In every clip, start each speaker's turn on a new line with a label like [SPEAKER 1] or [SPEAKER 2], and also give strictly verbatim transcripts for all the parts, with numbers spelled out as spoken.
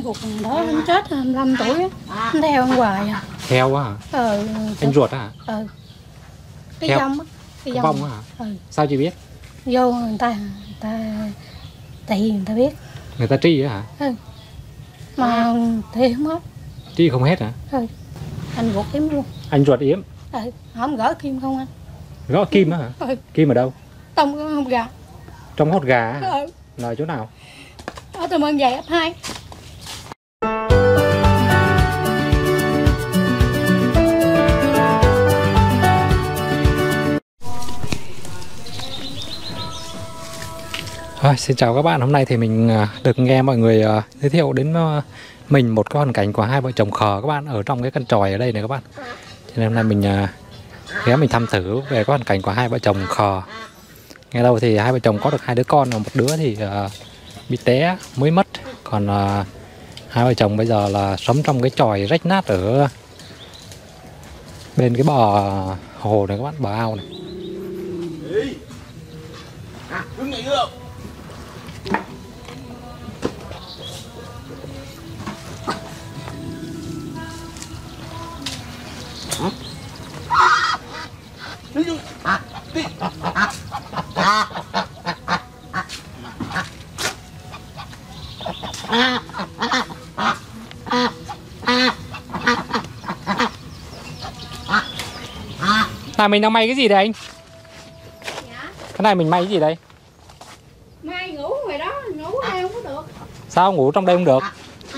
[SPEAKER 1] anh ruột đó anh chết hai mươi lăm tuổi á, anh theo anh hoài à.
[SPEAKER 2] Theo á hả?
[SPEAKER 1] Ờ.
[SPEAKER 2] Anh ruột á hả?
[SPEAKER 1] Ờ. Cái
[SPEAKER 2] theo...
[SPEAKER 1] dông á. Cái
[SPEAKER 2] dông vong á hả?
[SPEAKER 1] Ừ.
[SPEAKER 2] Sao chị biết?
[SPEAKER 1] Vô người ta, người ta thì người ta biết.
[SPEAKER 2] Người ta tri á hả?
[SPEAKER 1] Ừ. Mà thì không hết.
[SPEAKER 2] Tri không hết hả?
[SPEAKER 1] Ừ. Anh ruột yếm luôn.
[SPEAKER 2] Anh ruột yếm?
[SPEAKER 1] Ừ. Không gỡ kim không anh?
[SPEAKER 2] Gõ kim á hả?
[SPEAKER 1] Ừ.
[SPEAKER 2] Kim ở đâu?
[SPEAKER 1] Trong cái hột gà.
[SPEAKER 2] Trong hột gà á?
[SPEAKER 1] Ừ.
[SPEAKER 2] Là chỗ nào?
[SPEAKER 1] Ở Tờ Mơn Dày ấp hai.
[SPEAKER 2] Rồi, xin chào các bạn. Hôm nay thì mình được nghe mọi người uh, giới thiệu đến uh, mình một cái hoàn cảnh của hai vợ chồng khờ các bạn ở trong cái căn tròi ở đây này các bạn. Cho nên hôm nay mình uh, ghé mình thăm thử về cái hoàn cảnh của hai vợ chồng khờ. Nghe đâu thì hai vợ chồng có được hai đứa con, và một đứa thì uh, bị té mới mất. Còn uh, hai vợ chồng bây giờ là sống trong cái chòi rách nát ở bên cái bờ hồ này các bạn, bờ ao này. À, mình đang may cái gì đây anh?
[SPEAKER 1] Dạ?
[SPEAKER 2] Cái này mình may cái gì đây?
[SPEAKER 1] Mai ngủ rồi đó, ngủ ở đây không có được.
[SPEAKER 2] Sao ngủ trong đây không được?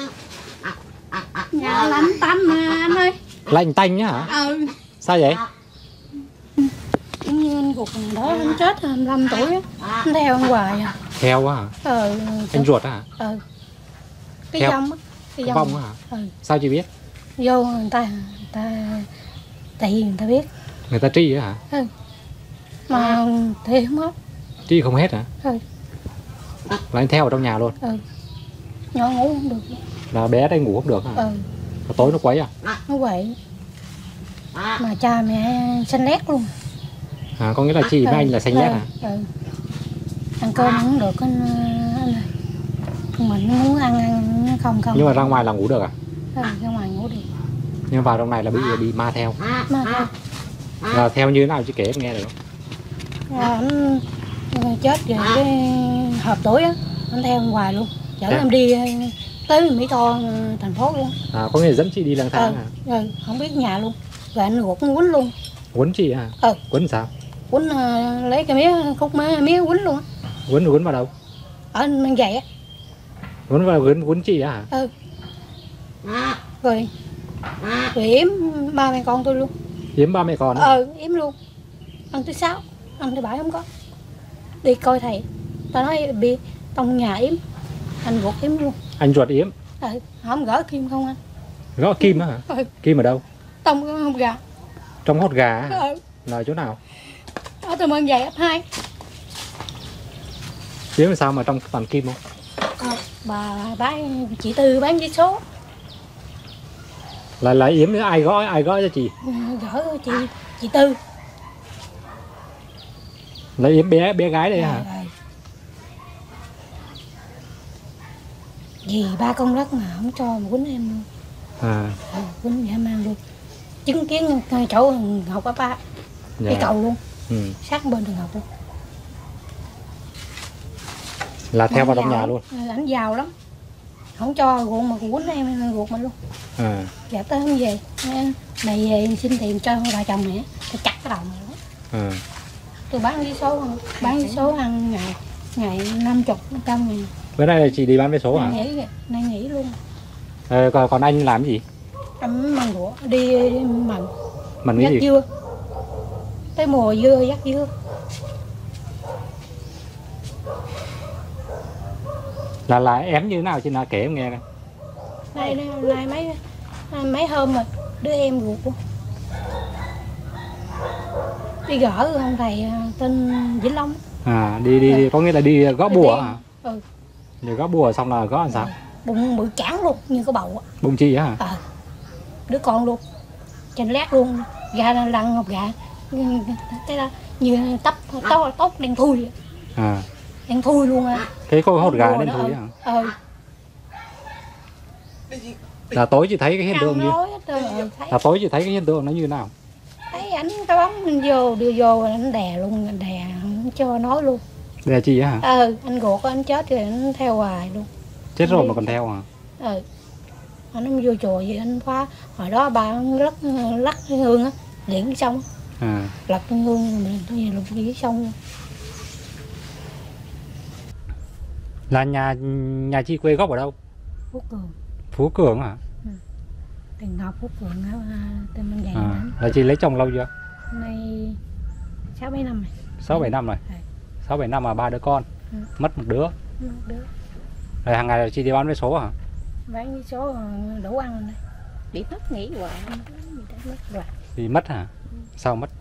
[SPEAKER 1] Nhà lạnh tanh mà anh ơi.
[SPEAKER 2] Lạnh tanh á hả?
[SPEAKER 1] Ừ.
[SPEAKER 2] Sao vậy?
[SPEAKER 1] Giống như anh ruột đó anh chết hai mươi lăm tuổi á, anh theo anh hoài à.
[SPEAKER 2] Theo á hả?
[SPEAKER 1] Ừ.
[SPEAKER 2] Anh ruột á hả?
[SPEAKER 1] Ừ. Cái
[SPEAKER 2] theo...
[SPEAKER 1] dông á. Cái dông
[SPEAKER 2] vong á hả?
[SPEAKER 1] Ừ.
[SPEAKER 2] Sao chị biết?
[SPEAKER 1] Vô người ta, người ta thì người ta biết.
[SPEAKER 2] Người ta tri á hả?
[SPEAKER 1] Ừ. Mà thì không hết.
[SPEAKER 2] Tri không hết hả?
[SPEAKER 1] Ừ.
[SPEAKER 2] Là anh theo ở trong nhà luôn?
[SPEAKER 1] Ừ. Nhỏ ngủ không được.
[SPEAKER 2] Là bé đây ngủ không được hả?
[SPEAKER 1] Ừ.
[SPEAKER 2] Và tối nó quấy à?
[SPEAKER 1] Nó quậy. Mà cha mẹ xanh lét luôn.
[SPEAKER 2] À, có nghĩa là chị với
[SPEAKER 1] ừ.
[SPEAKER 2] anh là xanh lét hả?
[SPEAKER 1] Ừ. Ăn cơm không được anh, anh ơi. Mình muốn ăn ăn không không.
[SPEAKER 2] Nhưng mà ra ngoài là ngủ được à?
[SPEAKER 1] Ừ, ra ngoài ngủ được.
[SPEAKER 2] Nhưng vào trong này là bị bị ma theo.
[SPEAKER 1] Ma theo.
[SPEAKER 2] Là theo như thế nào chị kể em nghe được không?
[SPEAKER 1] À, anh chết rồi cái hợp tuổi á, anh theo hoài luôn, chở
[SPEAKER 2] Thế?
[SPEAKER 1] em đi tới Mỹ Tho thành phố luôn.
[SPEAKER 2] À, có nghĩa là dẫn chị đi lang thang
[SPEAKER 1] ừ,
[SPEAKER 2] hả?
[SPEAKER 1] Ừ, không biết nhà luôn, rồi anh ruột quýnh luôn.
[SPEAKER 2] Quýnh chị hả?
[SPEAKER 1] Ừ.
[SPEAKER 2] Quýnh sao?
[SPEAKER 1] Quýnh uh, lấy cái mía khúc mía, mía quýnh luôn á.
[SPEAKER 2] Quýnh quýnh vào đâu?
[SPEAKER 1] Ở mang giày á.
[SPEAKER 2] Quýnh vào quýnh quýnh chị hả?
[SPEAKER 1] Ừ. Rồi rồi yếm ba mẹ con tôi luôn.
[SPEAKER 2] Yếm ba mẹ con?
[SPEAKER 1] Ừ, yếm luôn. Ăn thứ sáu, ăn thứ bảy không có. Đi coi thầy, ta nói bị trong nhà yếm, anh ruột yếm luôn.
[SPEAKER 2] Anh ruột yếm?
[SPEAKER 1] Ừ, không gỡ kim không anh?
[SPEAKER 2] Gõ kim á hả?
[SPEAKER 1] Ừ.
[SPEAKER 2] Kim ở đâu?
[SPEAKER 1] Trong cái hột gà.
[SPEAKER 2] Trong hột gà á?
[SPEAKER 1] Ừ.
[SPEAKER 2] Là chỗ nào?
[SPEAKER 1] Ở Tờ Mơn Dày ấp hai.
[SPEAKER 2] Yếm làm sao mà trong toàn kim không?
[SPEAKER 1] À, bà bán chị Tư bán giấy số.
[SPEAKER 2] Là lại yếm ai gõ ai gõ cho chị?
[SPEAKER 1] Gỡ chị chị Tư.
[SPEAKER 2] Là yếm bé bé gái đây
[SPEAKER 1] rồi,
[SPEAKER 2] hả?
[SPEAKER 1] Rồi. Vì ba con đất mà không cho mà quýnh em luôn.
[SPEAKER 2] À.
[SPEAKER 1] Ừ, quýnh em mang luôn. Chứng kiến chỗ học ở ba.
[SPEAKER 2] Dạ.
[SPEAKER 1] Cái cầu luôn.
[SPEAKER 2] Ừ.
[SPEAKER 1] Sát bên trường học luôn.
[SPEAKER 2] Là theo vào trong
[SPEAKER 1] giàu,
[SPEAKER 2] nhà luôn.
[SPEAKER 1] Ảnh giàu lắm. Không cho ruộng mà quýnh em ruột mình luôn.
[SPEAKER 2] À.
[SPEAKER 1] Dạ tới không về. Mày về xin tiền cho bà chồng mẹ. Tôi chặt cái đầu mày đó.
[SPEAKER 2] À.
[SPEAKER 1] Tôi bán vé số, bán vé số ăn ngày ngày năm chục trăm ngàn.
[SPEAKER 2] Bữa nay là chị đi bán vé số hả?
[SPEAKER 1] Nay nghỉ, nay nghỉ luôn.
[SPEAKER 2] À, còn, còn anh làm cái gì?
[SPEAKER 1] Anh mần đũa đi mần.
[SPEAKER 2] Mần cái
[SPEAKER 1] dắt
[SPEAKER 2] gì?
[SPEAKER 1] dưa. Tới mùa dưa dắt dưa.
[SPEAKER 2] Là là em như thế nào chị nào kể em nghe coi.
[SPEAKER 1] Nay nay mấy mấy hôm rồi đứa em ruột luôn. Đi gỡ ông thầy tên Vĩnh Long.
[SPEAKER 2] À, đi đi, đi. Có nghĩa là đi gõ bùa hả?
[SPEAKER 1] Ừ.
[SPEAKER 2] Rồi gõ bùa xong là gõ làm sao?
[SPEAKER 1] Bụng bự chán luôn, như cái bầu á.
[SPEAKER 2] Bụng chị hả?
[SPEAKER 1] Ờ. Đứa con luôn. Trên lát luôn, gà lăn ngọc gà. Cái đó như tóc tóc tóc đen thui.
[SPEAKER 2] À.
[SPEAKER 1] Đen thui luôn à.
[SPEAKER 2] Cái con hột gà đen thui hả?
[SPEAKER 1] Ừ.
[SPEAKER 2] Là tối chị thấy cái hiện tượng
[SPEAKER 1] Ăn
[SPEAKER 2] như
[SPEAKER 1] nói hết trơn rồi, thấy
[SPEAKER 2] là tối chị thấy cái hiện tượng nó như thế nào?
[SPEAKER 1] thấy ảnh cái bóng mình vô đưa vô anh đè luôn, anh đè không cho nói luôn.
[SPEAKER 2] Đây là chị á hả?
[SPEAKER 1] Ừ, anh ruột anh chết rồi anh theo hoài luôn.
[SPEAKER 2] Chết rồi
[SPEAKER 1] đi.
[SPEAKER 2] mà còn theo hả?
[SPEAKER 1] Ừ, anh vô chùa gì anh phá, hồi đó bà anh lắc lắc cái hương á, điện cái sông,
[SPEAKER 2] À.
[SPEAKER 1] lật cái hương mình tôi lục cái sông.
[SPEAKER 2] Là nhà nhà chị quê gốc ở đâu?
[SPEAKER 1] Phú Cường,
[SPEAKER 2] Phú Cường hả?
[SPEAKER 1] Tiền Ngọc Phú Cường á, tên mình vậy.
[SPEAKER 2] À. Là chị lấy chồng lâu chưa?
[SPEAKER 1] Nay sáu bảy năm rồi.
[SPEAKER 2] Sáu bảy năm rồi.
[SPEAKER 1] Ừ.
[SPEAKER 2] Sáu bảy năm mà ba đứa con.
[SPEAKER 1] Ừ.
[SPEAKER 2] Mất một đứa.
[SPEAKER 1] Một đứa.
[SPEAKER 2] Rồi hàng ngày là chị đi bán vé số hả?
[SPEAKER 1] Bán cái số đủ ăn rồi đây. Bị mất nghỉ hoài, bị mất hoài.
[SPEAKER 2] Bị mất hả? Sao mất?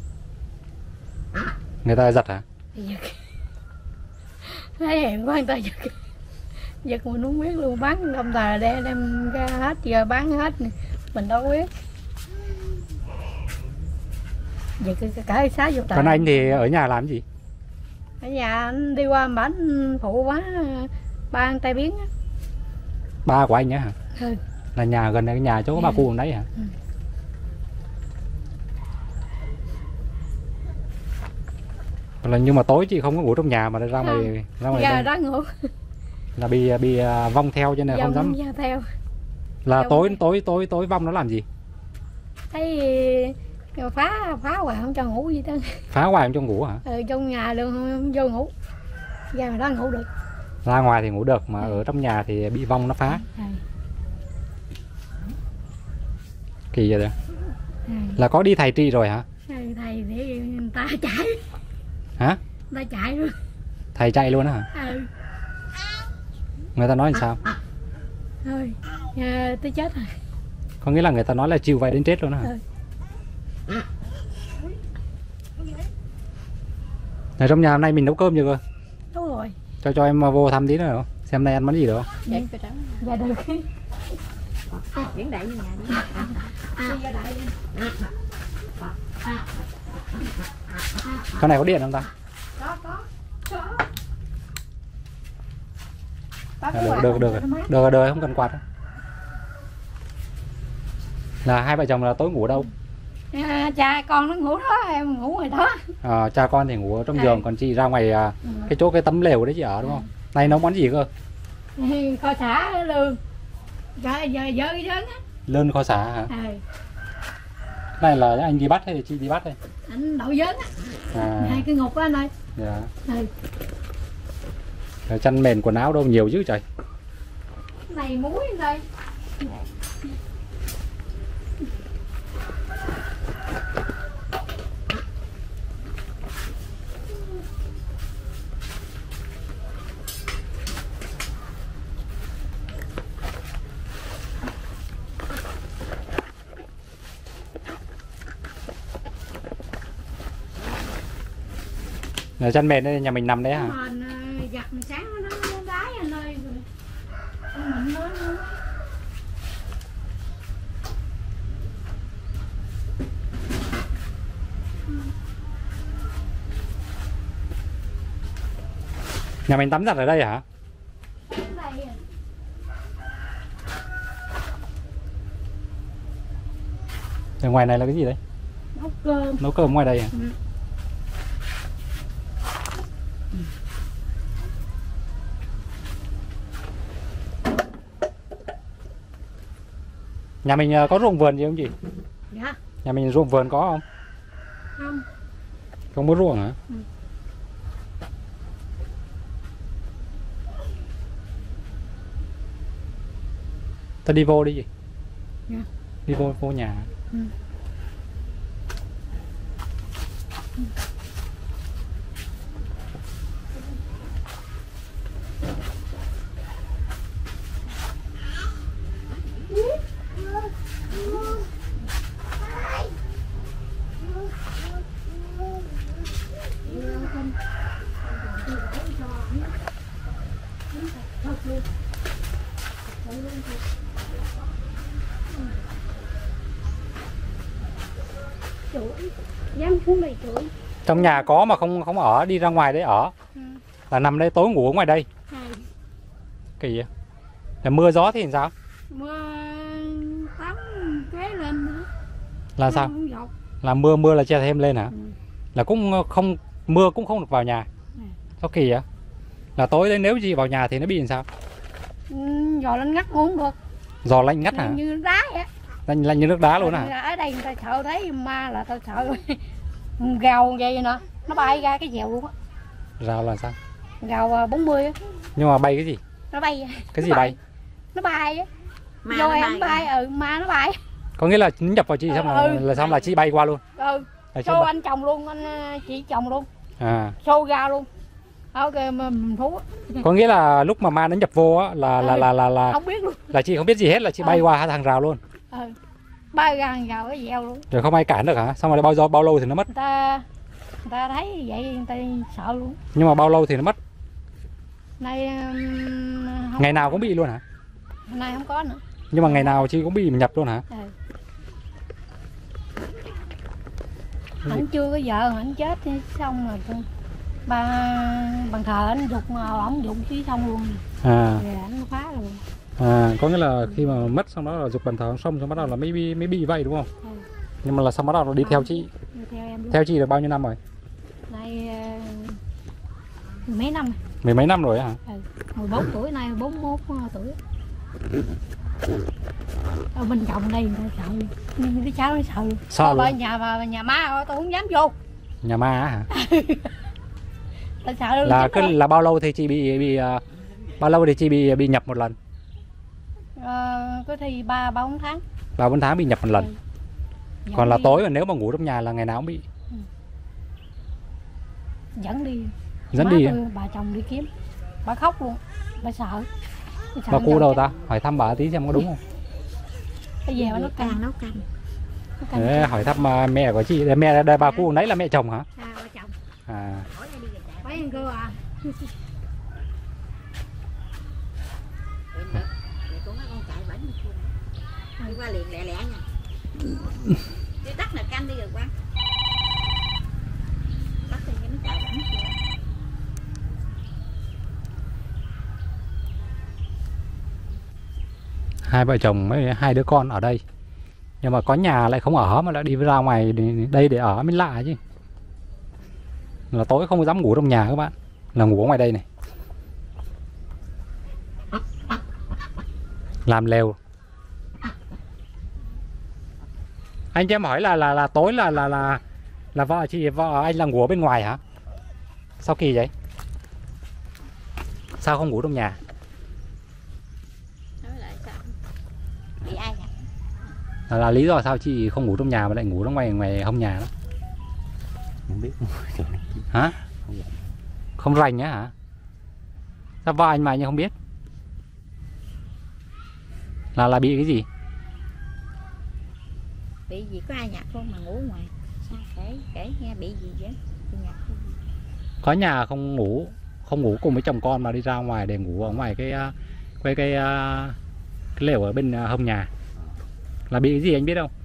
[SPEAKER 2] Người ta giật hả?
[SPEAKER 1] Giật. Thấy hẹn quá người ta giật. Giật mình không biết luôn, bán không tài đem đem ra hết, giờ bán hết mình đâu biết. Giật cả cái xá vô tài.
[SPEAKER 2] Còn anh thì ở nhà làm gì?
[SPEAKER 1] Ở nhà anh đi qua bển phụ quá ba ăn tay biến á.
[SPEAKER 2] Ba của anh á hả?
[SPEAKER 1] Ừ.
[SPEAKER 2] Là nhà gần cái nhà chỗ
[SPEAKER 1] Ừ.
[SPEAKER 2] bà cụ đấy hả?
[SPEAKER 1] Ừ.
[SPEAKER 2] Là nhưng mà tối chị không có ngủ trong nhà mà ra ngoài
[SPEAKER 1] Không.
[SPEAKER 2] ra ngoài
[SPEAKER 1] Giờ
[SPEAKER 2] đây.
[SPEAKER 1] đó ngủ.
[SPEAKER 2] Là bị bị à, vong theo cho nên là không dám.
[SPEAKER 1] Giờ theo.
[SPEAKER 2] Là
[SPEAKER 1] Dòng
[SPEAKER 2] tối
[SPEAKER 1] này.
[SPEAKER 2] tối tối tối vong nó làm gì?
[SPEAKER 1] Thấy phá phá hoài không cho ngủ gì đó.
[SPEAKER 2] Phá hoài không cho ngủ hả?
[SPEAKER 1] Ừ, trong nhà luôn không vô ngủ. Ra mà đó ngủ được.
[SPEAKER 2] Ra ngoài thì ngủ được mà
[SPEAKER 1] Ừ.
[SPEAKER 2] ở trong nhà thì bị vong nó phá.
[SPEAKER 1] Ừ.
[SPEAKER 2] Kỳ vậy đó.
[SPEAKER 1] Ừ.
[SPEAKER 2] Là có đi thầy trị rồi hả?
[SPEAKER 1] Ừ, thầy để người ta chạy.
[SPEAKER 2] Hả?
[SPEAKER 1] Người ta chạy luôn.
[SPEAKER 2] Thầy chạy luôn á hả?
[SPEAKER 1] Ừ.
[SPEAKER 2] Người ta nói làm sao?
[SPEAKER 1] Thôi, à, tôi chết rồi.
[SPEAKER 2] Có nghĩa là người ta nói là chịu vậy đến chết luôn á hả?
[SPEAKER 1] Ừ.
[SPEAKER 2] Ở trong nhà hôm nay mình nấu cơm chưa cơ?
[SPEAKER 1] Đúng rồi.
[SPEAKER 2] Cho cho em vô thăm tí nữa không? Xem nay ăn món gì được không?
[SPEAKER 1] Dạ, dạ được.
[SPEAKER 3] Chuyển đại như nhà đi.
[SPEAKER 2] Con này có điện không ta?
[SPEAKER 1] Có, có, có.
[SPEAKER 2] À, được, được, được, được, được, được, không cần quạt đâu. Là hai vợ chồng là tối ngủ ở đâu?
[SPEAKER 1] À, cha con nó ngủ đó, em ngủ ngoài đó.
[SPEAKER 2] À, cha con thì ngủ ở trong
[SPEAKER 1] À.
[SPEAKER 2] giường, còn chị ra ngoài à,
[SPEAKER 1] Ừ.
[SPEAKER 2] cái chỗ cái tấm lều đấy chị ở đúng không? Nay nấu món gì cơ?
[SPEAKER 1] Kho xả lương. Giờ giờ giờ cái lớn á.
[SPEAKER 2] Lươn kho xả hả?
[SPEAKER 1] À,
[SPEAKER 2] Này là anh đi bắt hay là chị đi bắt đây?
[SPEAKER 1] anh đậu dớn á.
[SPEAKER 2] À,
[SPEAKER 1] Hai cái ngục á anh ơi.
[SPEAKER 2] dạ.
[SPEAKER 1] Ừ.
[SPEAKER 2] Rồi chăn mền quần áo đâu nhiều chứ trời.
[SPEAKER 1] Này muối anh ơi.
[SPEAKER 2] Rồi chăn mền đây nhà mình nằm đấy hả?
[SPEAKER 1] Mình giặt mình sáng nó nó đái anh ơi. Mình nói nữa.
[SPEAKER 2] Nhà mình tắm giặt ở đây hả?
[SPEAKER 1] Đây à.
[SPEAKER 2] Ở ngoài này là cái gì đấy?
[SPEAKER 1] Nấu cơm.
[SPEAKER 2] Nấu cơm ngoài đây hả?
[SPEAKER 1] Ừ.
[SPEAKER 2] Nhà mình à, có ruộng vườn gì không chị?
[SPEAKER 1] Dạ.
[SPEAKER 2] Nhà mình ruộng vườn có không?
[SPEAKER 1] Không.
[SPEAKER 2] Không có ruộng hả?
[SPEAKER 1] Ừ.
[SPEAKER 2] Ta đi vô đi chị.
[SPEAKER 1] Dạ.
[SPEAKER 2] Đi vô vô nhà.
[SPEAKER 1] Ừ. Chuỗi. Dám xuống đây chuỗi.
[SPEAKER 2] Trong nhà có mà không không ở, đi ra ngoài đấy ở.
[SPEAKER 1] Ừ.
[SPEAKER 2] Là nằm đây tối ngủ ở ngoài đây.
[SPEAKER 1] Hai.
[SPEAKER 2] Kỳ vậy. Là mưa gió thì làm sao?
[SPEAKER 1] Mưa tắm kế lên nữa.
[SPEAKER 2] Là sao?
[SPEAKER 1] Không dột.
[SPEAKER 2] Là mưa mưa là che thêm lên hả?
[SPEAKER 1] Ừ.
[SPEAKER 2] Là cũng không mưa cũng không được vào nhà.
[SPEAKER 1] Ừ.
[SPEAKER 2] Sao kỳ vậy? Là tối đấy nếu gì vào nhà thì nó bị làm sao?
[SPEAKER 1] Ừ, dò lên ngắt cũng không được.
[SPEAKER 2] Giò lạnh ngắt hả?
[SPEAKER 1] Như đá vậy.
[SPEAKER 2] Lạnh, lạnh như nước đá luôn hả?
[SPEAKER 1] Ở đây người ta sợ thấy ma là tao sợ gào vậy nè, nó bay ra cái dèo luôn á.
[SPEAKER 2] Rào là sao?
[SPEAKER 1] Gào bốn mươi á.
[SPEAKER 2] Nhưng mà bay cái gì?
[SPEAKER 1] Nó bay.
[SPEAKER 2] Cái
[SPEAKER 1] nó
[SPEAKER 2] gì bay?
[SPEAKER 1] Nó bay á.
[SPEAKER 3] Ma
[SPEAKER 1] Vô
[SPEAKER 3] nó
[SPEAKER 1] em bay, ừ ma nó bay.
[SPEAKER 2] Có nghĩa là nhập vào chị xong là,
[SPEAKER 1] Ừ.
[SPEAKER 2] là xong là chị bay qua luôn.
[SPEAKER 1] Ừ.
[SPEAKER 2] Là chị
[SPEAKER 1] Xô
[SPEAKER 2] bay.
[SPEAKER 1] anh chồng luôn, anh chị chồng luôn.
[SPEAKER 2] À.
[SPEAKER 1] Xô ra luôn. Ok mà mình thú.
[SPEAKER 2] Có nghĩa là lúc mà ma nó nhập vô á là là
[SPEAKER 1] Ừ.
[SPEAKER 2] là là là
[SPEAKER 1] Không biết luôn.
[SPEAKER 2] là chị không biết gì hết, là chị bay
[SPEAKER 1] Ừ.
[SPEAKER 2] qua thằng rào luôn.
[SPEAKER 1] Ừ. Bay ra hàng rào cái dèo luôn.
[SPEAKER 2] Rồi không ai cản được hả? Xong rồi bao giờ bao lâu thì nó mất?
[SPEAKER 1] Người ta người ta thấy vậy người ta sợ luôn.
[SPEAKER 2] Nhưng mà bao lâu thì nó mất?
[SPEAKER 1] Nay um, không,
[SPEAKER 2] Ngày nào cũng bị luôn hả?
[SPEAKER 1] nay không có nữa.
[SPEAKER 2] Nhưng mà ngày nào chị cũng bị nhập luôn hả?
[SPEAKER 1] Ừ. Anh chưa có vợ, anh chết xong rồi tôi- ba bàn thờ anh dục mà ổng dục chứ xong luôn.
[SPEAKER 2] À,
[SPEAKER 1] Rồi anh phá luôn.
[SPEAKER 2] à có nghĩa là khi mà mất xong đó là dục bàn thờ xong xong bắt đầu là mới bị mới bị vậy đúng không?
[SPEAKER 1] Ừ.
[SPEAKER 2] Nhưng mà là xong bắt đầu là đi theo chị.
[SPEAKER 1] Đi theo em luôn.
[SPEAKER 2] Theo chị được bao nhiêu năm rồi?
[SPEAKER 1] Nay uh, mấy năm.
[SPEAKER 2] Mười mấy năm rồi á hả?
[SPEAKER 1] Ừ. mười bốn tuổi, nay bốn mươi mốt tuổi. Ở bên chồng đây người ta sợ luôn. Nhưng đứa cháu nó sợ luôn.
[SPEAKER 2] Sợ
[SPEAKER 1] Ở
[SPEAKER 2] luôn.
[SPEAKER 1] nhà mà nhà má tôi không dám vô.
[SPEAKER 2] Nhà ma á hả?
[SPEAKER 1] Ta sợ luôn.
[SPEAKER 2] Là cứ là bao lâu thì chị bị bị uh, bao lâu thì chị bị bị nhập một lần?
[SPEAKER 1] Ờ, có thì ba ba bốn tháng.
[SPEAKER 2] Ba bốn tháng bị nhập một lần.
[SPEAKER 1] Ừ.
[SPEAKER 2] Còn
[SPEAKER 1] Dẫn
[SPEAKER 2] là
[SPEAKER 1] đi-
[SPEAKER 2] tối mà nếu mà ngủ trong nhà là ngày nào cũng bị.
[SPEAKER 1] dẫn đi.
[SPEAKER 2] Dẫn
[SPEAKER 1] Má
[SPEAKER 2] đi.
[SPEAKER 1] tôi, bà chồng đi kiếm. Bà khóc luôn. Bà sợ. Bà sợ
[SPEAKER 2] Bà cu
[SPEAKER 1] chồng
[SPEAKER 2] đâu
[SPEAKER 1] chết.
[SPEAKER 2] ta? Hỏi thăm bà tí xem có đúng không?
[SPEAKER 1] Cái về bà nó
[SPEAKER 3] càng
[SPEAKER 1] căng.
[SPEAKER 3] nấu canh.
[SPEAKER 1] Nó căng.
[SPEAKER 2] Để hỏi thăm uh, mẹ của chị. Để mẹ đây bà cu nấy là mẹ chồng hả?
[SPEAKER 1] À, bà chồng.
[SPEAKER 2] À.
[SPEAKER 3] Hỏi ra đi về chạy.
[SPEAKER 1] Phải ăn cưa à?
[SPEAKER 3] Vậy mẹ, mẹ cũng nói con chạy bển đi cua này. Đi qua liền lẹ lẹ nha. Đi tắt nè canh đi rồi qua. Tắt đi cho nó chạy bển cua.
[SPEAKER 2] Hai vợ chồng với hai đứa con ở đây, nhưng mà có nhà lại không ở mà lại đi ra ngoài đây để ở mới lạ chứ. Là tối không dám ngủ trong nhà các bạn, là ngủ ở ngoài đây này, làm lều. Anh cho em hỏi là là là tối là là là là vợ chị vợ anh là ngủ ở bên ngoài hả? Sao kỳ vậy? Sao không ngủ trong nhà?
[SPEAKER 3] Nói lại sao? Bị ai nhặt?
[SPEAKER 2] Là, là lý do sao chị không ngủ trong nhà mà lại ngủ ở ngoài ngoài hông nhà đó?
[SPEAKER 4] Không biết.
[SPEAKER 2] Hả? Không rành á hả? Sao vợ anh mà anh không biết? Là là bị cái gì?
[SPEAKER 3] Bị gì có ai nhặt không mà ngủ ngoài? Sao kể kể nghe bị gì vậy? Bị nhặt cái gì?
[SPEAKER 2] Có nhà không ngủ, không ngủ cùng với chồng con mà đi ra ngoài để ngủ ở ngoài cái cái cái, cái, cái lều ở bên hông nhà. Là bị cái gì anh biết không?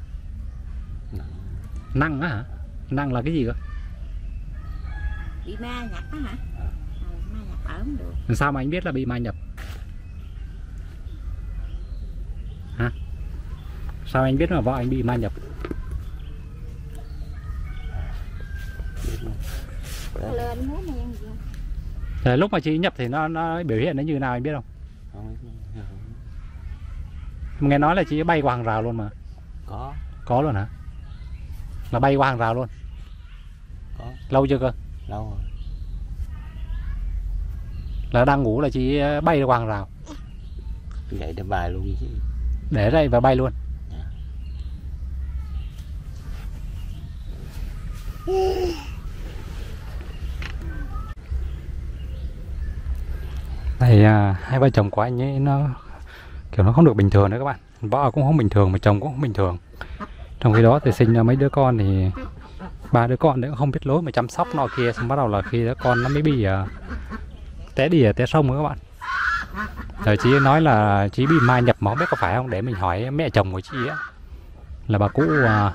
[SPEAKER 2] Năng á hả? Năng là cái gì cơ?
[SPEAKER 3] Bị ma nhặt á hả? Ờ, ma nhặt ở không được.
[SPEAKER 2] Làm sao mà anh biết là bị ma nhập? Hả? Sao anh biết mà vợ anh bị ma nhập?
[SPEAKER 3] Có lên muốn mà ăn gì không?
[SPEAKER 2] Thế lúc mà chị nhập thì nó nó biểu hiện nó như nào anh biết không? Nghe nói là chị bay qua hàng rào luôn mà.
[SPEAKER 4] Có.
[SPEAKER 2] Có luôn hả? Là bay qua hàng rào luôn?
[SPEAKER 4] Có.
[SPEAKER 2] Lâu chưa cơ?
[SPEAKER 4] Lâu rồi.
[SPEAKER 2] Là đang ngủ là chị bay qua hàng rào?
[SPEAKER 4] Vậy để bài luôn chứ.
[SPEAKER 2] Để đây và bay luôn? Này à, hai vợ chồng của anh ấy nó kiểu nó không được bình thường đấy các bạn. Vợ cũng không bình thường mà chồng cũng không bình thường. Trong khi đó thì sinh ra mấy đứa con thì ba đứa con đấy cũng không biết lối mà chăm sóc nọ kia, xong bắt đầu là khi đứa con nó mới bị uh, té đìa té sông rồi các bạn. Rồi chị nói là chị bị ma nhập mà không biết có phải không, để mình hỏi mẹ chồng của chị á, là bà cũ uh,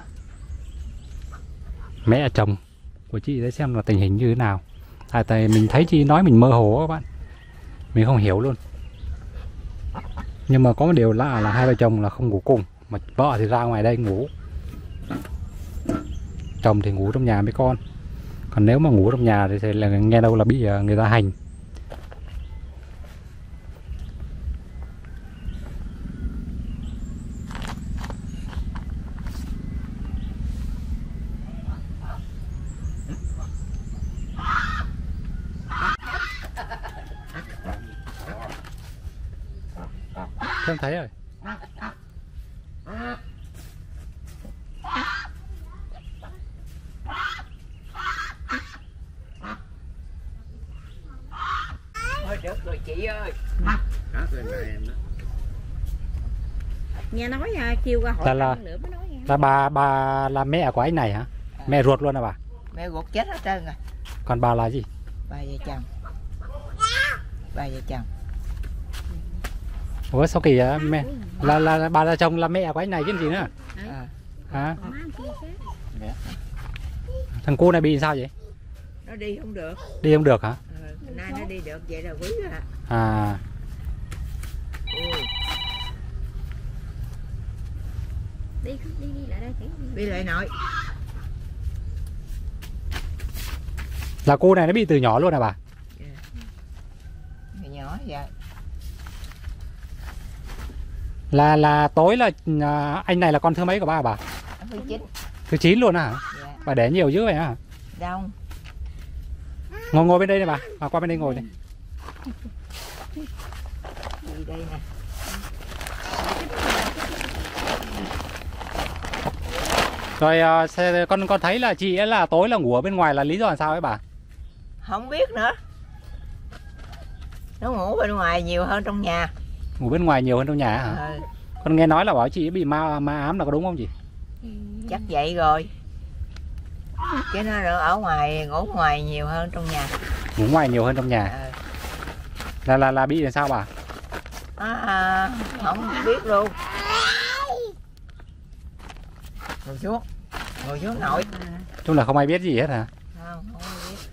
[SPEAKER 2] mẹ chồng của chị để xem là tình hình như thế nào. À, tại mình thấy chị nói mình mơ hồ các bạn, mình không hiểu luôn. Nhưng mà có một điều lạ là hai vợ chồng là không ngủ cùng, mà vợ thì ra ngoài đây ngủ, chồng thì ngủ trong nhà với con. Còn nếu mà ngủ trong nhà thì là nghe đâu là bị người ta hành. Không thấy rồi.
[SPEAKER 3] Thôi được rồi chị ơi.
[SPEAKER 4] Hết rồi mà em đó.
[SPEAKER 3] Nghe nói à, chiều qua hỏi
[SPEAKER 2] Là là,
[SPEAKER 3] nữa mới nói nghe.
[SPEAKER 2] là bà bà là mẹ của anh này hả?
[SPEAKER 3] À.
[SPEAKER 2] Mẹ ruột luôn à bà?
[SPEAKER 3] Mẹ ruột chết hết trơn rồi.
[SPEAKER 2] Còn bà là gì?
[SPEAKER 3] Ba vợ chồng. Ba vợ chồng.
[SPEAKER 2] Ủa sao kỳ vậy? Mẹ là, là là bà là chồng là mẹ của anh này chứ gì nữa?
[SPEAKER 3] À.
[SPEAKER 2] Hả? Thằng cu này bị sao vậy?
[SPEAKER 3] Nó đi không được.
[SPEAKER 2] Đi không được hả?
[SPEAKER 3] Ờ, nay nó đi được vậy là quý rồi.
[SPEAKER 2] À.
[SPEAKER 3] Ừ.
[SPEAKER 1] Đi đi đi lại đây chị.
[SPEAKER 3] Đi lại nội.
[SPEAKER 2] Là cô này nó bị từ nhỏ luôn à bà?
[SPEAKER 3] Yeah. Người nhỏ vậy.
[SPEAKER 2] Là là tối là à, anh này là con thứ mấy của bà hả bà?
[SPEAKER 3] Thứ chín.
[SPEAKER 2] Thứ chín luôn hả?
[SPEAKER 3] Dạ.
[SPEAKER 2] Bà đẻ nhiều dữ vậy hả?
[SPEAKER 3] Đông.
[SPEAKER 2] Ngồi ngồi bên đây này bà, bà qua bên đây ngồi này.
[SPEAKER 3] Đi đây nè.
[SPEAKER 2] Rồi à, xe- con con thấy là chị ấy là tối là ngủ ở bên ngoài là lý do là sao ấy bà?
[SPEAKER 3] Không biết nữa. Nó ngủ bên ngoài nhiều hơn trong nhà.
[SPEAKER 2] Ngủ bên ngoài nhiều hơn trong nhà hả?
[SPEAKER 3] Ờ,
[SPEAKER 2] Con nghe nói là bảo chị ấy bị ma ma ám là có đúng không chị?
[SPEAKER 3] chắc vậy rồi. Chứ nó ở ngoài ngủ ngoài nhiều hơn trong nhà.
[SPEAKER 2] Ngủ ngoài nhiều hơn trong nhà.
[SPEAKER 3] Ờ.
[SPEAKER 2] Là là là bị làm sao bà?
[SPEAKER 3] À, không biết luôn. Ngồi xuống. Ngồi xuống nội.
[SPEAKER 2] Chung là không ai biết gì hết hả?
[SPEAKER 3] Không, không biết.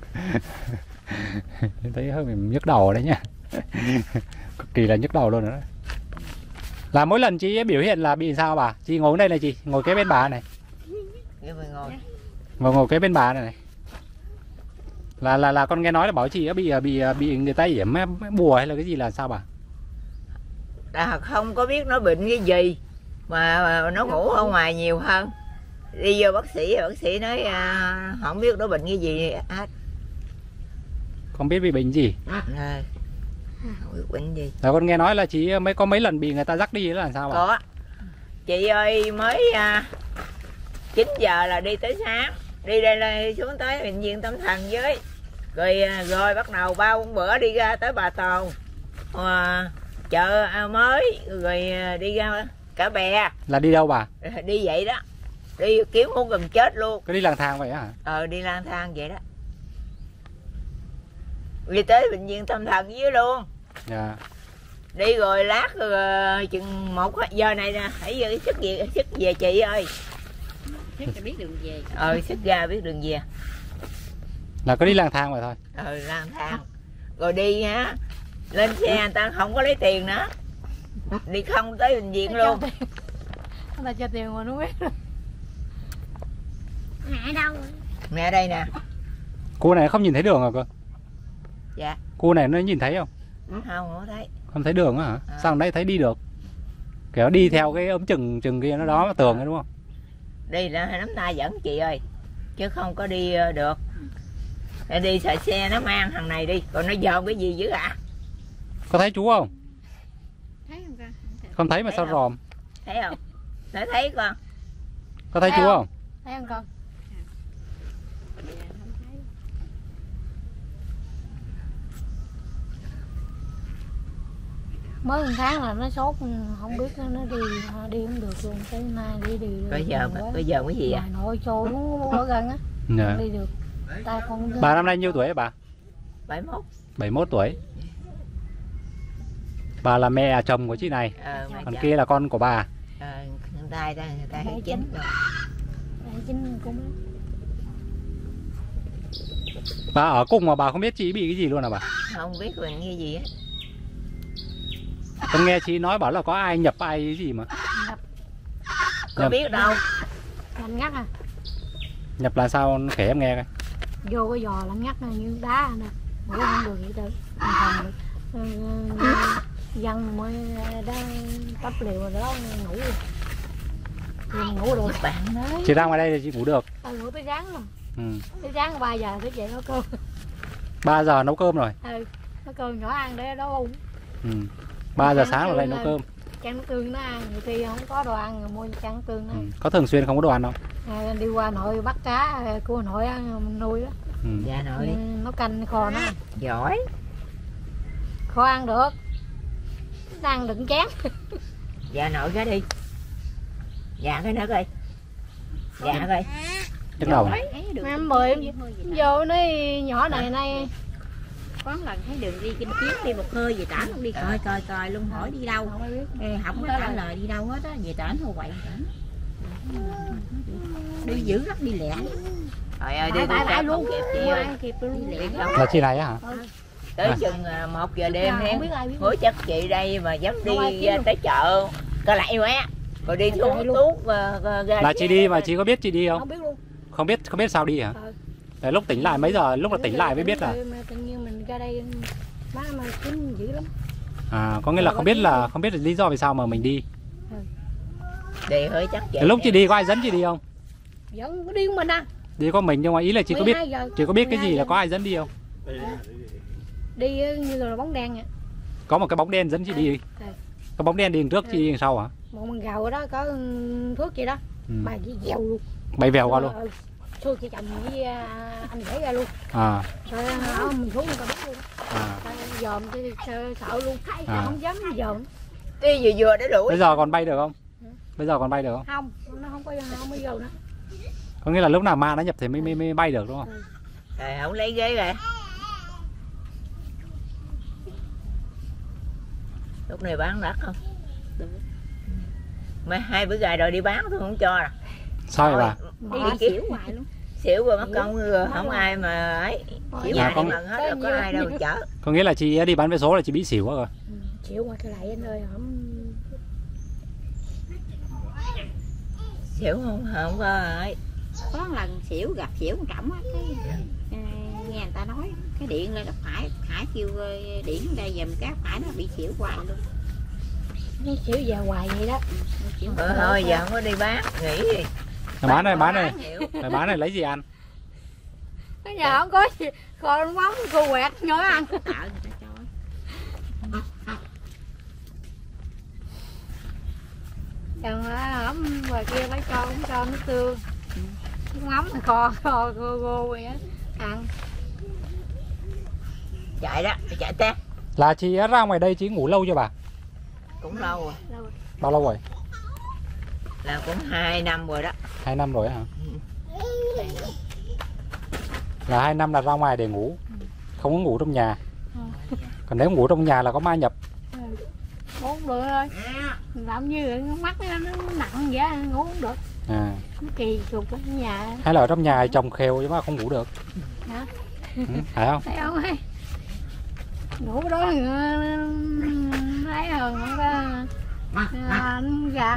[SPEAKER 2] Thấy hơi bị nhức đầu đấy nhá. Cực kỳ là nhức đầu luôn đó. Là mỗi lần chị ấy biểu hiện là bị sao bà? Chị ngồi đây này chị, ngồi kế bên bà này.
[SPEAKER 3] Cái mình ngồi.
[SPEAKER 2] Ngồi ngồi kế bên bà này này. Là là là con nghe nói là bảo chị ấy bị bị bị người ta yểm bùa hay là cái gì là sao bà?
[SPEAKER 3] À, không có biết nó bệnh cái gì mà, mà nó ngủ ở ngoài nhiều hơn. Đi vô bác sĩ, bác sĩ nói à, không biết nó bệnh cái gì hết.
[SPEAKER 2] Không biết bị bệnh gì.
[SPEAKER 3] À, không biết bệnh gì.
[SPEAKER 2] Là con nghe nói là chị mới có mấy lần bị người ta dắt đi là sao bà?
[SPEAKER 3] Có. Chị ơi mới à, chín giờ là đi tới sáng. Đi đây là xuống tới bệnh viện tâm thần với. Rồi rồi bắt đầu ba bốn bữa đi ra tới Bà Tồn. À, chợ mới rồi đi ra Cả Bè.
[SPEAKER 2] Là đi đâu bà?
[SPEAKER 3] Đi vậy đó. Đi kiếm muốn gần chết luôn.
[SPEAKER 2] Có đi lang thang vậy hả?
[SPEAKER 3] Ờ đi lang thang vậy đó. Đi tới bệnh viện tâm thần dưới luôn.
[SPEAKER 2] Dạ.
[SPEAKER 3] Đi rồi lát rồi, chừng một giờ này nè, hãy giờ sức về sức về chị ơi.
[SPEAKER 1] Thích là biết đường về.
[SPEAKER 3] Ờ sức ra biết đường về.
[SPEAKER 2] Là có đi lang thang vậy thôi.
[SPEAKER 3] Ờ lang thang. Rồi đi á, lên xe người ta không có lấy tiền nữa. Đi không tới bệnh viện luôn.
[SPEAKER 1] Người ta cho tiền mà nó biết. Mẹ đâu?
[SPEAKER 3] Mẹ đây nè.
[SPEAKER 2] Cô này không nhìn thấy đường à cơ?
[SPEAKER 3] Dạ.
[SPEAKER 2] Cô này nó nhìn thấy không?
[SPEAKER 3] Không không thấy.
[SPEAKER 2] Không thấy đường á hả?
[SPEAKER 3] À.
[SPEAKER 2] Sao đây thấy đi được? Kiểu đi theo cái ống chừng chừng kia nó đó tường ấy đúng không?
[SPEAKER 3] Đi là nắm tay dẫn chị ơi. Chứ không có đi được. Đi xài xe nó mang thằng này đi. Còn nó dòm cái gì dữ ạ?
[SPEAKER 2] Có thấy chú không?
[SPEAKER 1] Thấy không con?
[SPEAKER 2] Không thấy mà
[SPEAKER 3] Thấy
[SPEAKER 2] sao
[SPEAKER 3] không?
[SPEAKER 2] ròm?
[SPEAKER 3] Thấy không? Nó thấy con.
[SPEAKER 2] Có thấy
[SPEAKER 1] Thấy
[SPEAKER 2] chú
[SPEAKER 1] không?
[SPEAKER 2] không?
[SPEAKER 1] Thấy không con? Mới một tháng là nó sốt, không biết nó đi đi không được luôn, tới nay đi đi được.
[SPEAKER 3] Bây giờ bây giờ cái gì à?
[SPEAKER 1] Bà nội trôi đúng ở gần á.
[SPEAKER 2] Dạ.
[SPEAKER 1] Đi được. Ta con
[SPEAKER 2] Bà năm nay nhiêu tuổi hả bà?
[SPEAKER 3] bảy mốt.
[SPEAKER 2] bảy mốt tuổi. Bà là mẹ chồng của chị này.
[SPEAKER 3] Ờ,
[SPEAKER 2] Còn kia là con của bà.
[SPEAKER 3] Ờ, người ta người ta người ta hai chín rồi.
[SPEAKER 1] Hai chín cũng.
[SPEAKER 2] Bà ở cùng mà bà không biết chị bị cái gì luôn à bà?
[SPEAKER 3] Không biết bệnh cái gì á.
[SPEAKER 2] Con nghe chị nói bảo là có ai nhập ai cái gì mà.
[SPEAKER 1] Nhập.
[SPEAKER 3] Có
[SPEAKER 2] Nhập.
[SPEAKER 3] biết đâu.
[SPEAKER 1] Lạnh ngắt à.
[SPEAKER 2] Nhập là sao kể em nghe coi.
[SPEAKER 1] Vô cái giò lạnh ngắt này như đá nè. Ngủ không được vậy đâu. Thần dân mới đang cấp liều rồi đó ngủ. Thì ngủ được bạn đấy.
[SPEAKER 2] Chị ra ngoài đây thì chị ngủ được.
[SPEAKER 1] Ừ, ngủ tới sáng luôn.
[SPEAKER 2] Ừ.
[SPEAKER 1] Tới sáng ba giờ thức dậy nấu cơm.
[SPEAKER 2] ba giờ nấu cơm rồi.
[SPEAKER 1] Ừ, nấu cơm nhỏ ăn để đó uống.
[SPEAKER 2] Ừ. ba giờ sáng rồi đây nấu cơm.
[SPEAKER 1] Chăn nước tương nó ăn, nhiều khi không có đồ ăn rồi mua chăn nước tương nó.
[SPEAKER 2] Ừ. Có thường xuyên không có đồ ăn không?
[SPEAKER 1] À, đi qua nội bắt cá, cua nội ăn nuôi đó.
[SPEAKER 2] Ừ.
[SPEAKER 3] Dạ nội đi.
[SPEAKER 1] Nấu canh kho nó.
[SPEAKER 3] Giỏi.
[SPEAKER 1] Kho ăn được. Nó ăn đừng chán.
[SPEAKER 3] Dạ nội cái đi. Dạ cái nữa coi. Dạ coi.
[SPEAKER 2] Nhức đầu.
[SPEAKER 1] Em mời em vô nói nhỏ này nay
[SPEAKER 5] Có lần thấy đường đi kinh kiếm đi một hơi về trển luôn đi coi coi coi luôn hỏi đi đâu. Ê, không có trả lời đi đâu hết á, về trển thôi quậy trển. Đi dữ lắm, đi lẹ.
[SPEAKER 3] Trời ơi đi
[SPEAKER 1] lại lại, lại luôn.
[SPEAKER 3] kịp chị
[SPEAKER 1] Mua
[SPEAKER 3] ơi.
[SPEAKER 1] ăn kịp luôn.
[SPEAKER 3] Đi không?
[SPEAKER 2] Là chị này á hả?
[SPEAKER 3] Tới
[SPEAKER 2] À.
[SPEAKER 3] chừng một giờ đêm
[SPEAKER 1] Không
[SPEAKER 3] hen.
[SPEAKER 1] biết ai biết.
[SPEAKER 3] Hối chắc chị đây mà dám
[SPEAKER 1] Không ai
[SPEAKER 3] đi
[SPEAKER 1] kiếm đâu.
[SPEAKER 3] tới chợ. Coi lại quá. Rồi đi xuống tuốt ra.
[SPEAKER 2] Là chị đi mà chị có biết chị đi không?
[SPEAKER 1] Không biết luôn.
[SPEAKER 2] Không biết không biết sao đi hả?
[SPEAKER 1] Ừ.
[SPEAKER 2] Để lúc tỉnh lại mấy giờ lúc là tỉnh lại mới biết là.
[SPEAKER 1] Mà tự nhiên mình ra đây má mà kiếm dữ lắm.
[SPEAKER 2] À, có nghĩa là không biết là không biết là lý do vì sao mà mình đi.
[SPEAKER 3] Đi hơi chắc chị.
[SPEAKER 2] Cái lúc chị đi có ai dẫn chị đi không?
[SPEAKER 1] Vẫn có đi của mình à.
[SPEAKER 2] Đi có mình nhưng mà ý là chị có biết
[SPEAKER 1] mười hai giờ.
[SPEAKER 2] chị có biết cái
[SPEAKER 1] mười hai
[SPEAKER 2] gì là
[SPEAKER 1] giờ.
[SPEAKER 2] có ai dẫn đi không?
[SPEAKER 1] Đi như là bóng đen vậy.
[SPEAKER 2] Có một cái bóng đen dẫn chị đi.
[SPEAKER 1] Ừ.
[SPEAKER 2] Cái bóng đen đi đằng trước chị đi đằng sau hả?
[SPEAKER 1] Một con gầu ở đó có thuốc gì đó.
[SPEAKER 2] Ừ.
[SPEAKER 1] Bà chỉ dèo luôn.
[SPEAKER 2] Bay vèo qua luôn.
[SPEAKER 1] Ừ. Xui chị chồng với à, anh rể ra luôn.
[SPEAKER 2] À,
[SPEAKER 1] Rồi ở mình xuống mình coi biết luôn.
[SPEAKER 2] à.
[SPEAKER 1] Dòm chứ sợ, sợ luôn.
[SPEAKER 2] À.
[SPEAKER 1] Không dám dòm.
[SPEAKER 3] Đi vừa vừa để đuổi.
[SPEAKER 2] Bây giờ còn bay được không? Bây giờ còn bay được không?
[SPEAKER 1] Không, nó không có không có vô nữa.
[SPEAKER 2] Có nghĩa là lúc nào ma nó nhập thì mới mới, mới bay được đúng không?
[SPEAKER 3] Rồi không lấy ghế rồi. Lúc này bán đất không? Mấy hai bữa gài rồi đi bán tôi không cho.
[SPEAKER 2] Sao vậy bà?
[SPEAKER 3] Đi
[SPEAKER 1] Mà
[SPEAKER 3] đi kiếm
[SPEAKER 5] Xỉu hoài luôn.
[SPEAKER 3] xỉu rồi mất công rồi không ai mà ấy. Xỉu
[SPEAKER 2] Dạ,
[SPEAKER 3] nhà
[SPEAKER 2] con-
[SPEAKER 3] đi lần hết đâu có ai đâu chở.
[SPEAKER 2] Có nghĩa là chị đi bán vé số là chị bị xỉu quá rồi.
[SPEAKER 1] Ừ, chịu qua cái lại anh ơi không.
[SPEAKER 3] Xỉu không không có ấy.
[SPEAKER 5] Có lần xỉu gặp xỉu một trọng á, cái à, nghe người ta nói cái điện lên đất phải, Hải kêu ờ, điện đây giùm cái phải nó bị xỉu hoài luôn.
[SPEAKER 1] Nó chịu về hoài vậy đó.
[SPEAKER 5] Xỉu
[SPEAKER 3] Thôi thôi giờ không có đi bán nghỉ đi.
[SPEAKER 2] Này, bán này bán này
[SPEAKER 3] Xỉu.
[SPEAKER 2] này bán này lấy gì ăn?
[SPEAKER 1] Cái nhà không có gì, kho nó mắm, cô quẹt nhỏ ăn.
[SPEAKER 5] tạo người ta cho.
[SPEAKER 1] Còn ẩm ngoài kia phải cho cũng cho nước tương. Nước mắm kho kho cô cô vậy á ăn.
[SPEAKER 3] Chạy đó chạy té
[SPEAKER 2] Là chị ra ngoài đây chị ngủ lâu chưa bà?
[SPEAKER 3] cũng lâu rồi,
[SPEAKER 2] Bao lâu rồi?
[SPEAKER 3] là cũng hai năm rồi đó.
[SPEAKER 2] Hai năm rồi hả? Là hai năm là ra ngoài để ngủ, không có ngủ trong nhà. Còn nếu ngủ trong nhà là có ma nhập.
[SPEAKER 1] Ngủ không được thôi. Làm như nó mắt nó, nó nặng vậy ngủ không được.
[SPEAKER 2] À.
[SPEAKER 1] Nó kỳ cục ở nhà.
[SPEAKER 2] Hay là ở trong nhà chồng khều chứ mà không ngủ được.
[SPEAKER 1] Hả?
[SPEAKER 2] Ừ, phải không?
[SPEAKER 1] Thấy không ấy? Ngủ đó thấy hơn không có à, gà.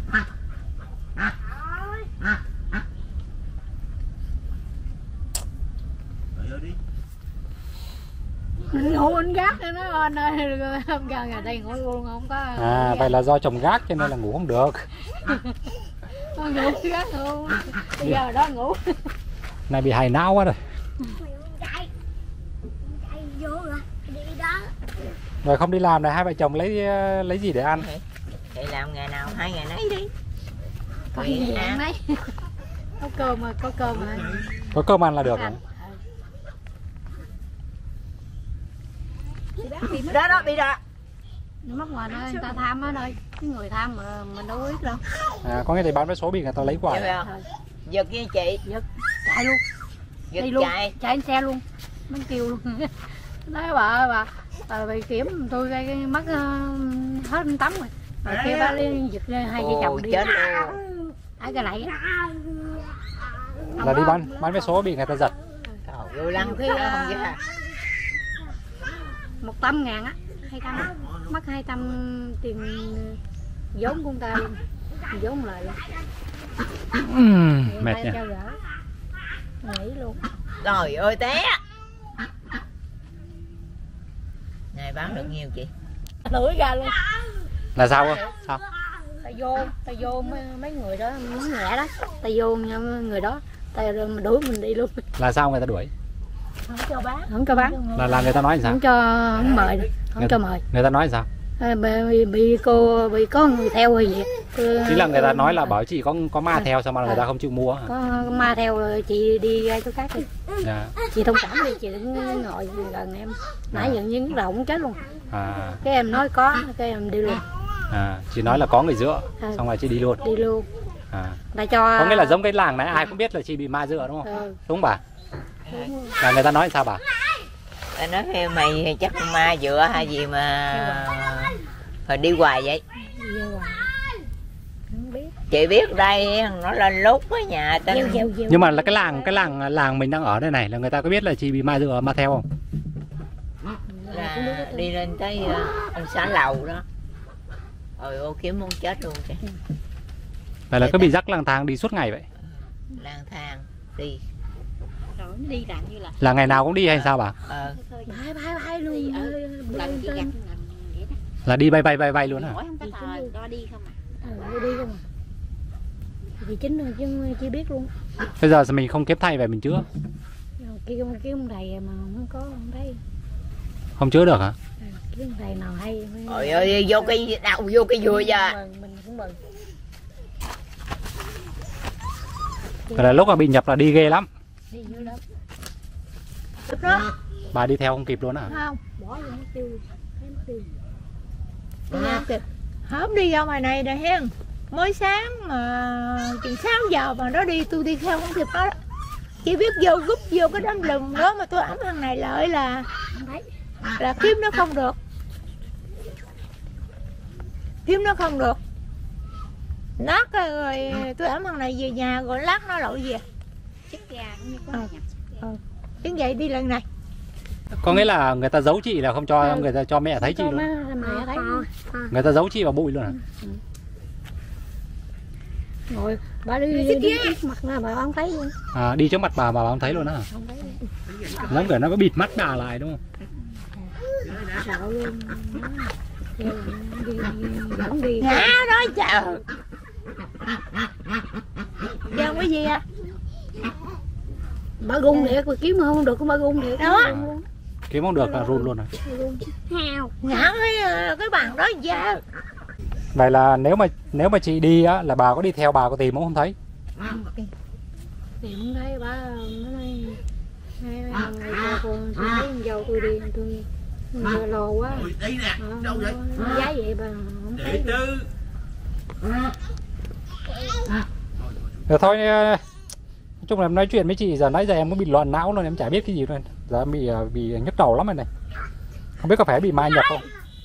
[SPEAKER 1] Ngủ anh gác cho nó anh ơi, không gần nhà đây ngủ luôn không có.
[SPEAKER 2] À, vậy là do chồng gác cho nên là ngủ không được.
[SPEAKER 1] Con ngủ gác luôn. Bây giờ đó ngủ.
[SPEAKER 2] Này bị hài não quá rồi. Rồi không đi làm này hai vợ chồng lấy lấy gì để ăn?
[SPEAKER 3] Thì làm ngày nào hai ngày nấy đi.
[SPEAKER 1] Có
[SPEAKER 3] Vậy
[SPEAKER 1] gì
[SPEAKER 3] hả?
[SPEAKER 1] ăn đấy. Có cơm mà, có cơm mà.
[SPEAKER 2] Có cơm ăn là được rồi.
[SPEAKER 3] Đó đó đi ra.
[SPEAKER 1] Mất ngoài nơi người ta tham á thôi. Cái người tham mà mình đâu biết đâu.
[SPEAKER 2] À, có nghĩa thì bán vé số bị người ta lấy
[SPEAKER 3] Vậy
[SPEAKER 2] quả.
[SPEAKER 3] không? Giật với chị.
[SPEAKER 1] Giật chạy luôn.
[SPEAKER 3] Giật
[SPEAKER 1] Đi luôn.
[SPEAKER 3] chạy.
[SPEAKER 1] Chạy lên xe luôn. Nó kêu luôn. Nói bà ơi bà, bà bị kiểm tôi cái mất uh, hết tấm rồi. Rồi kêu bà đi giật hai vợ chồng đi.
[SPEAKER 3] Chết luôn.
[SPEAKER 1] Ở cái lại á.
[SPEAKER 2] Là đi bán bán vé số bị người ta giật.
[SPEAKER 3] Trời ơi lăng khi đó không ra.
[SPEAKER 1] Một tấm ngàn á, hai tấm. mất hai trăm tiền vốn của người ta luôn, vốn lại luôn.
[SPEAKER 2] Uhm,
[SPEAKER 1] Người
[SPEAKER 2] mệt
[SPEAKER 1] ta
[SPEAKER 2] nha.
[SPEAKER 1] cho gỡ, nghỉ luôn.
[SPEAKER 3] Trời ơi té. Ngày bán được nhiêu chị?
[SPEAKER 1] Lưỡi ra luôn.
[SPEAKER 2] Là sao không? Sao?
[SPEAKER 1] Ta vô, ta vô mấy, mấy người đó, mấy người đó, ta vô người đó, ta đuổi mình đi luôn.
[SPEAKER 2] Là sao người ta đuổi?
[SPEAKER 1] Không cho bán, không cho bán.
[SPEAKER 2] Là là người ta nói làm sao?
[SPEAKER 1] Không cho, không mời, không
[SPEAKER 2] người,
[SPEAKER 1] cho mời.
[SPEAKER 2] Người ta nói làm sao?
[SPEAKER 1] À, bị, bị cô, bị có người theo rồi gì?
[SPEAKER 2] Chỉ là người ta nói là bảo chị có có ma theo sao mà người ta không chịu mua hả?
[SPEAKER 1] Có ma theo chị đi ra chỗ khác đi.
[SPEAKER 2] Dạ.
[SPEAKER 1] Chị thông cảm đi, chị đừng ngồi gần em. Nãy giờ những đầu cũng chết luôn.
[SPEAKER 2] À,
[SPEAKER 1] Cái em nói có, cái em đi luôn.
[SPEAKER 2] à, chị nói là có người dựa,
[SPEAKER 1] À.
[SPEAKER 2] xong rồi chị đi luôn.
[SPEAKER 1] Đi luôn.
[SPEAKER 2] À.
[SPEAKER 1] Ta cho.
[SPEAKER 2] Có nghĩa là giống cái làng này ai cũng biết là chị bị ma dựa đúng không?
[SPEAKER 1] Ừ.
[SPEAKER 2] Đúng bà? Là người ta nói sao bà?
[SPEAKER 3] Ta nói theo mày chắc ma dựa hay gì mà rồi đi hoài vậy?
[SPEAKER 1] Đi hoài. Không biết.
[SPEAKER 3] Chị biết đây nó lên lúc ở nhà tên.
[SPEAKER 1] Gieo, gieo, gieo.
[SPEAKER 2] Nhưng mà là cái làng cái làng làng mình đang ở đây này là người ta có biết là chị bị ma dựa ma theo không?
[SPEAKER 3] Là đi lên tới uh, xã lầu đó. Ôi ô kiếm muốn chết luôn kìa.
[SPEAKER 2] Vậy là có bị rắc lang thang đi suốt ngày vậy?
[SPEAKER 3] Lang thang đi.
[SPEAKER 5] Rồi nó đi làm như là
[SPEAKER 2] Là ngày nào cũng đi hay sao bà?
[SPEAKER 3] Ờ.
[SPEAKER 1] Bye bye bye luôn.
[SPEAKER 5] ở lần chị gặp lần vậy đó.
[SPEAKER 2] Là đi bay bay bay bay luôn hả?
[SPEAKER 5] Hỏi không có tờ cho đi không à.
[SPEAKER 1] Ừ, đi không à. Thì chính rồi chứ chưa biết luôn.
[SPEAKER 2] Bây giờ mình không kiếm thay về mình chữa?
[SPEAKER 1] Kêu kêu ông thầy mà không có không thấy.
[SPEAKER 2] Không chữa được hả?
[SPEAKER 1] Kêu ông thầy nào hay.
[SPEAKER 3] Ôi ơi vô cái đầu vô cái dừa ra.
[SPEAKER 1] Mừng, mình cũng mừng.
[SPEAKER 2] Vậy là lúc mà bị nhập là đi ghê lắm.
[SPEAKER 1] Đi dữ lắm.
[SPEAKER 3] Đó.
[SPEAKER 2] Bà đi theo không kịp luôn hả?
[SPEAKER 1] Không, bỏ vô mất tiêu. Thấy mất tiêu.
[SPEAKER 3] À. Không đi ra ngoài này nè hen. Mới sáng mà chừng sáu giờ mà nó đi tôi đi theo không kịp đó. Chỉ biết vô gúp vô cái đám lùm đó mà tôi ẩm thằng này lợi là
[SPEAKER 1] Không thấy.
[SPEAKER 3] là kiếm nó không được. Kiếm nó không được. Nát rồi tôi ẩm thằng này về nhà rồi lát nó lội về.
[SPEAKER 5] Chức ra cũng như có
[SPEAKER 3] Ờ.
[SPEAKER 5] nhập chức ra.
[SPEAKER 3] Đứng dậy đi lần này.
[SPEAKER 2] Có nghĩa là người ta giấu chị là không cho người ta cho mẹ thấy chị
[SPEAKER 1] Cho
[SPEAKER 2] luôn.
[SPEAKER 1] má mẹ thấy.
[SPEAKER 2] Người ta giấu chị vào bụi luôn hả?
[SPEAKER 1] Ngồi bà đi đi đi trước mặt là bà không thấy luôn.
[SPEAKER 2] À, đi trước mặt bà mà bà không thấy luôn hả?
[SPEAKER 1] Không thấy luôn.
[SPEAKER 2] Giống kiểu nó có bịt mắt bà lại đúng không?
[SPEAKER 1] Sợ luôn. Đi, đi, dẫn đi.
[SPEAKER 3] Ngã đó chờ. Giờ cái gì à?
[SPEAKER 1] Bà gung thiệt, bà kiếm không được, bà gung thiệt.
[SPEAKER 3] Đó.
[SPEAKER 2] Kiếm không được là run luôn hả?
[SPEAKER 1] Hào.
[SPEAKER 3] Ngã cái, cái bàn đó giờ.
[SPEAKER 2] Vậy là nếu mà nếu mà chị đi á là bà có đi theo bà có tìm cũng không thấy.
[SPEAKER 1] Thì không thấy bà nó nói hai mấy lần ngày cho con tôi thấy con dâu tôi đi tôi giờ lò quá.
[SPEAKER 4] Ôi, đây nè, đâu vậy?
[SPEAKER 1] Nó giá vậy bà không
[SPEAKER 4] Để
[SPEAKER 1] thấy.
[SPEAKER 4] tư.
[SPEAKER 2] Rồi thôi nói chung là em nói chuyện với chị giờ nãy giờ em có bị loạn não luôn em chả biết cái gì luôn. Giờ em bị bị nhức đầu lắm rồi này. Không biết có phải bị ma nhập không?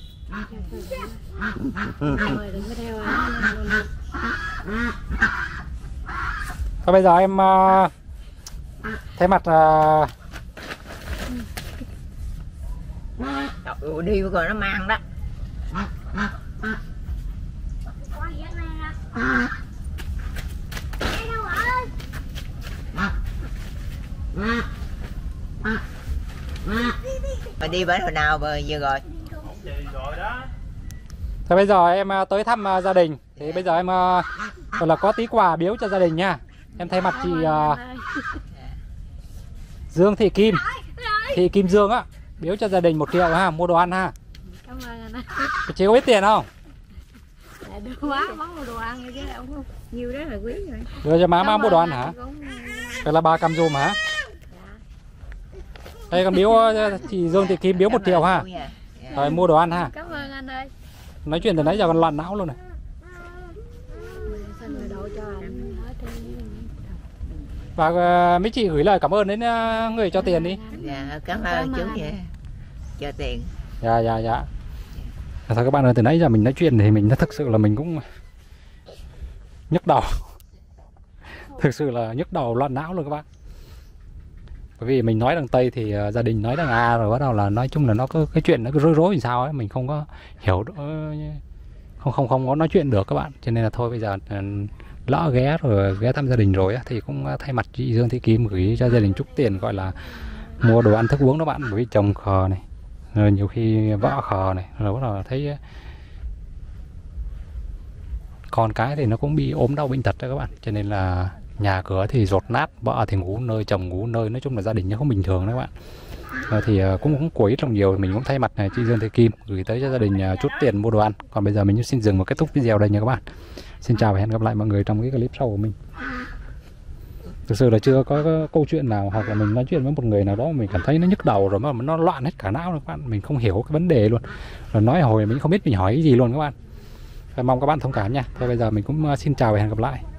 [SPEAKER 1] Rồi đừng có theo anh.
[SPEAKER 2] Thôi bây giờ em uh, thay mặt uh,
[SPEAKER 3] Ủa, đi rồi nó mang đó. Mà đi bữa hồi nào mà vừa rồi?
[SPEAKER 2] thôi bây giờ em uh, tới thăm uh, gia đình thì bây giờ em uh, gọi là có tí quà biếu cho gia đình nha. Em thay mặt chị uh, Dương Thị Kim Thị Kim Dương á biếu cho gia đình một triệu ha, mua đồ ăn ha.
[SPEAKER 1] Cảm ơn anh.
[SPEAKER 2] Chị có biết tiền không?
[SPEAKER 1] Dạ đưa quá món đồ ăn chứ không nhiều đó là quý rồi.
[SPEAKER 2] Đưa cho má má mua đồ ăn hả? Vậy là bà cầm dùm hả? Đây con biếu uh, chị Dương Thị Kim biếu một triệu ha. Rồi mua đồ ăn ha.
[SPEAKER 1] Cảm ơn anh ơi.
[SPEAKER 2] Nói chuyện từ nãy giờ còn loạn não luôn này.
[SPEAKER 1] Xin người độ cho anh hết đi.
[SPEAKER 2] Và uh, mấy chị gửi lời cảm ơn đến uh, người cho tiền đi.
[SPEAKER 3] Dạ cảm ơn chú nha. Cho tiền.
[SPEAKER 2] Dạ dạ dạ. Thôi các bạn ơi, từ nãy giờ mình nói chuyện thì mình thực sự là mình cũng nhức đầu. Thực sự là nhức đầu loạn não luôn các bạn. Bởi vì mình nói đằng Tây thì uh, gia đình nói đằng A, rồi bắt đầu là nói chung là nó cứ cái chuyện nó cứ rối rối làm sao ấy, mình không có hiểu uh, không không không có nói chuyện được các bạn. Cho nên là thôi bây giờ uh, lỡ ghé rồi ghé thăm gia đình rồi á, thì cũng uh, thay mặt chị Dương Thị Kim gửi cho gia đình chút tiền gọi là mua đồ ăn thức uống đó bạn. Bởi vì chồng khờ này, rồi nhiều khi vợ khờ này, rồi bắt đầu thấy uh, con cái thì nó cũng bị ốm đau bệnh tật đó các bạn. Cho nên là nhà cửa thì rột nát, vợ thì ngủ nơi, chồng ngủ nơi, nói chung là gia đình nó không bình thường đó các bạn. Rồi thì cũng cũng của ít lòng nhiều, mình cũng thay mặt này chị Dương Thị Kim gửi tới cho gia đình chút tiền mua đồ ăn. Còn bây giờ mình xin dừng và kết thúc video đây nha các bạn. Xin chào và hẹn gặp lại mọi người trong cái clip sau của mình. Thực sự là chưa có, có câu chuyện nào hoặc là mình nói chuyện với một người nào đó mình cảm thấy nó nhức đầu rồi mà nó loạn hết cả não rồi các bạn. Mình không hiểu cái vấn đề luôn. Rồi nói hồi mình không biết mình hỏi cái gì luôn các bạn. Và mong các bạn thông cảm nha. Thôi bây giờ mình cũng xin chào và hẹn gặp lại.